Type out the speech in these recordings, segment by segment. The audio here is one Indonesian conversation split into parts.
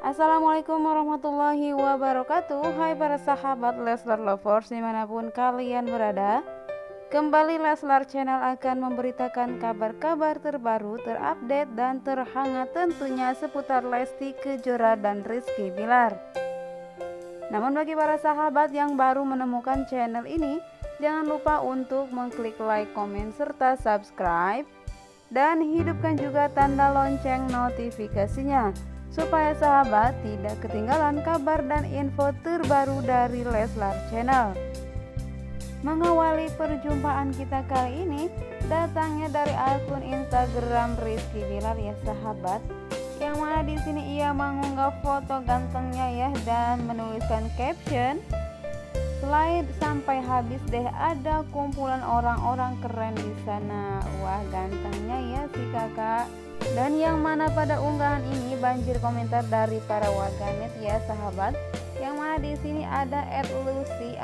Assalamualaikum warahmatullahi wabarakatuh. Hai para sahabat Leslar Lovers dimanapun kalian berada. Kembali Leslar Channel akan memberitakan kabar-kabar terbaru, terupdate dan terhangat tentunya seputar Lesti Kejora dan Rizky Bilar. Namun bagi para sahabat yang baru menemukan channel ini, jangan lupa untuk mengklik like, komen, serta subscribe, dan hidupkan juga tanda lonceng notifikasinya supaya sahabat tidak ketinggalan kabar dan info terbaru dari Leslar Channel. Mengawali perjumpaan kita kali ini datangnya dari akun Instagram Rizky Bilar ya sahabat, yang mana di sini ia mengunggah foto gantengnya ya dan menuliskan caption, "Slide sampai habis deh, ada kumpulan orang-orang keren di sana." Wah, gantengnya ya si kakak. Dan yang mana pada unggahan ini banjir komentar dari para warganet ya sahabat, yang mana di sini ada @lucy_.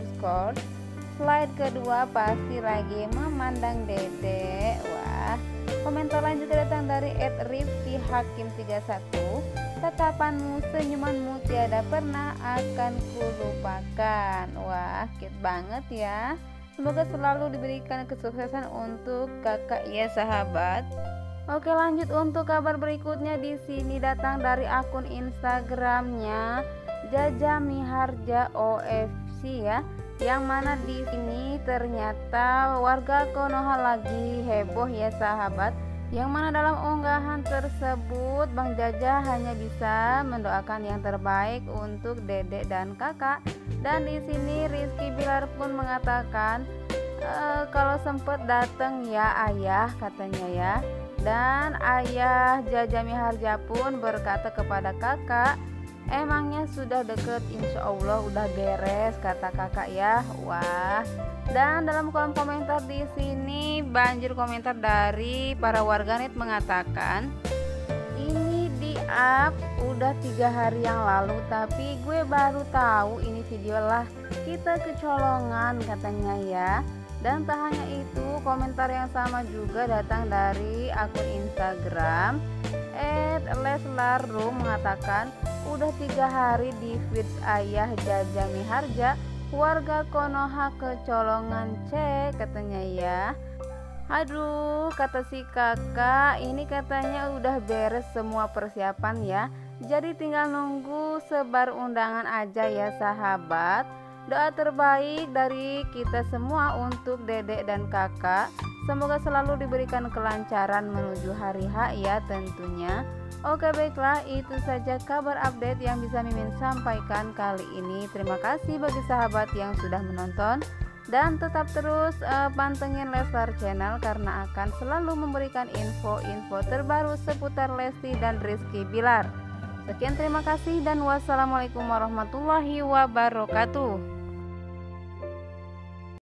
Slide kedua pasti lagi memandang dede. Wah, komentar lain juga datang dari @rifkihakim31. "Tatapanmu, senyumanmu tiada pernah akan kulupakan." Wah, cute banget ya. Semoga selalu diberikan kesuksesan untuk kakak ya sahabat. Oke, lanjut untuk kabar berikutnya. Di sini datang dari akun Instagramnya Jaja Miharja OFC ya, yang mana di sini ternyata warga Konoha lagi heboh ya sahabat, yang mana dalam unggahan tersebut Bang Jaja hanya bisa mendoakan yang terbaik untuk dedek dan kakak. Dan di sini Rizky Bilar pun mengatakan kalau sempet datang ya ayah, katanya ya. Dan ayah Jaja Miharja pun berkata kepada kakak, "Emangnya sudah deket, insya Allah udah beres," kata kakak ya. Wah. Dan dalam kolom komentar di sini banjir komentar dari para warganet mengatakan, "Ini di up udah 3 hari yang lalu, tapi gue baru tahu ini video lah, kita kecolongan," katanya ya. Dan tak hanya itu, komentar yang sama juga datang dari akun Instagram @leslarroom mengatakan, "Udah 3 hari di feeds ayah Jaja Miharja, warga Konoha kecolongan cek," katanya ya. Aduh, kata si kakak, ini katanya udah beres semua persiapan ya, jadi tinggal nunggu sebar undangan aja ya sahabat. Doa terbaik dari kita semua untuk dedek dan kakak, semoga selalu diberikan kelancaran menuju hari H ya tentunya. Oke baiklah, itu saja kabar update yang bisa Mimin sampaikan kali ini. Terima kasih bagi sahabat yang sudah menonton, dan tetap terus pantengin Leslar Channel karena akan selalu memberikan info-info terbaru seputar Lesti dan Rizky Bilar. Sekian, terima kasih dan wassalamualaikum warahmatullahi wabarakatuh.